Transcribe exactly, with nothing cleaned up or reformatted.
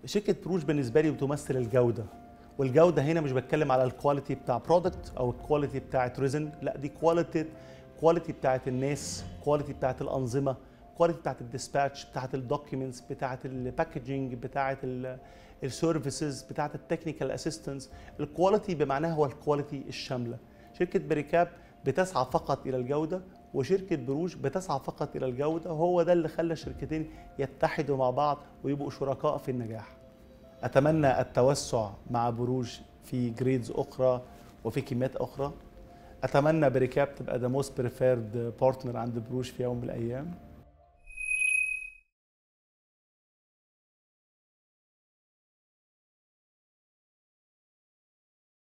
شركه بروج بالنسبه لي بتمثل الجوده، والجوده هنا مش بتكلم على الكواليتي بتاع برودكت او الكواليتي بتاعت ريزن، لا دي كواليتي كواليتي بتاعت الناس، كواليتي بتاعت الانظمه، كواليتي بتاعت الديسباتش، بتاعت الدوكيومنتس، بتاعت الباكجينج، بتاعت السيرفيسز، بتاعت التكنيكال اسيستنس. الكواليتي بمعناها هو الكواليتي الشامله. شركه بريكاب بتسعى فقط الى الجوده، وشركه بروج بتسعى فقط الى الجوده، وهو ده اللي خلى الشركتين يتحدوا مع بعض ويبقوا شركاء في النجاح. اتمنى التوسع مع بروج في جريدز اخرى وفي كميات اخرى. اتمنى بريكاب تبقى ذا موست بريفيرد بارتنر عند بروج في يوم من الايام.